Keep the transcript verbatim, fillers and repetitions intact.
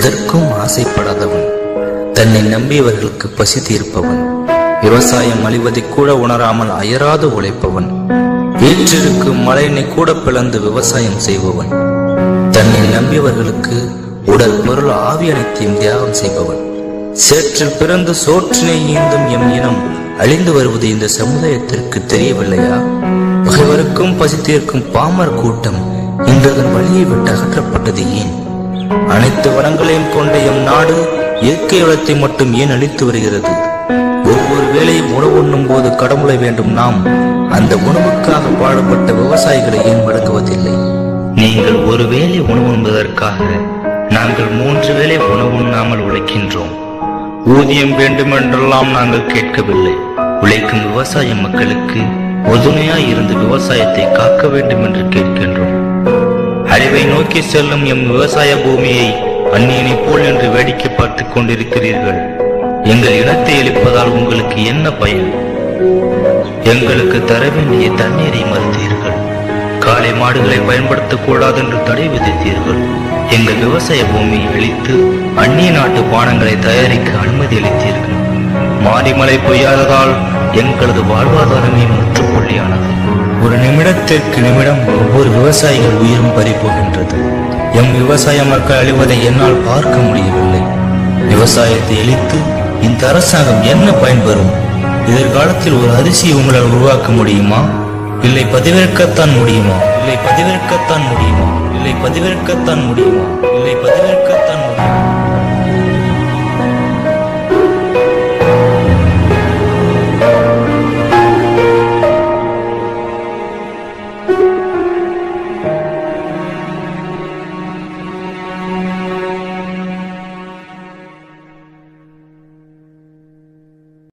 எதற்கும் ஆசைப்படாதவன், தன்னை நம்பியவர்களுக்கு பசி தீர்ப்பவன், விவசாயம் அழிவதை கூட உணராமல் அயராது உழைப்பவன், வீற்றிருக்கும் மழையினை கூட பிளந்து விவசாயம் செய்பவன், தன்னை நம்பியவர்களுக்கு உடல் பொருள் ஆவி அனைத்தையும் தியாகம் செய்பவன், சேற்றில் பிறந்து சோற்றினை ஈந்தும் எம் இனம் அழிந்து வருவது இந்த சமுதாயத்திற்கு தெரியவில்லையா? பகைவருக்கும் பசி தீர்க்கும் பாமர் கூட்டம் இன்று அதன் வழியை விட்டு அகற்றப்பட்டது ஏன்? அனைத்து வளங்களையும் கொண்ட எம் நாடு இயற்கை வளத்தை மட்டும் ஏன் அளித்து வருகிறது? ஒவ்வொரு வேளையும் உணவு உண்ணும் போது கடவுளை வேண்டும் நாம் அந்த உணவுக்காக பாடுபட்ட விவசாயிகளை ஏன் வழங்குவதில்லை? நீங்கள் ஒரு வேளை உணவு உண்பதற்காக நாங்கள் மூன்று வேளை உணவு உண்ணாமல் உழைக்கின்றோம். ஊதியம் வேண்டுமென்றெல்லாம் நாங்கள் கேட்கவில்லை. உழைக்கும் விவசாய மக்களுக்கு உறுதுணையாய் இருந்து விவசாயத்தை காக்க வேண்டும் என்று கேட்கின்றோம். அழிவை நோக்கி செல்லும் எம் விவசாய பூமியை அந்நியனை போல் என்று வேடிக்கை பார்த்துக் கொண்டிருக்கிறீர்கள். எங்கள் இனத்தை அழிப்பதால் உங்களுக்கு என்ன பயன்? எங்களுக்கு தர வேண்டிய தண்ணீரை மறுத்தீர்கள். காளை மாடுகளை பயன்படுத்தக்கூடாது என்று தடை விதித்தீர்கள். எங்கள் விவசாய பூமியை அழித்து அந்நிய நாட்டு பானங்களை தயாரிக்க அனுமதி அளித்தீர்கள். மாரிமலை பொய்யாததால் எங்களது வாழ்வாதாரமே முற்றுப்புள்ளியானது. ஒரு நிமிடத்திற்கு நிமிடம் ஒவ்வொரு விவசாயிகள் உயிரும் பறிபோகின்றது. எம் விவசாய மக்கள் அழிவதை என்னால் பார்க்க முடியவில்லை. விவசாயத்தை அழித்து இந்த அரசாங்கம் என்ன பயன்பெறும்? எதிர்காலத்தில் ஒரு அரிசியை உங்களால் உருவாக்க முடியுமா? இல்லை பதிவிறக்கத்தான் முடியுமா? இல்லை பதிவிறக்கத்தான் முடியுமா? இல்லை பதிவிறக்கத்தான் முடியுமா? இல்லை பதிவிறக்கத்தான்